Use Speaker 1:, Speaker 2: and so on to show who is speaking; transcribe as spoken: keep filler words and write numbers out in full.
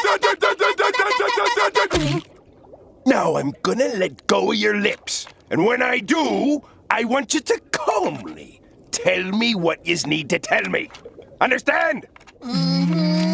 Speaker 1: Now I'm gonna let go of your lips. And when I do, I want you to calmly tell me what yous need to tell me. Understand?
Speaker 2: Mm-hmm.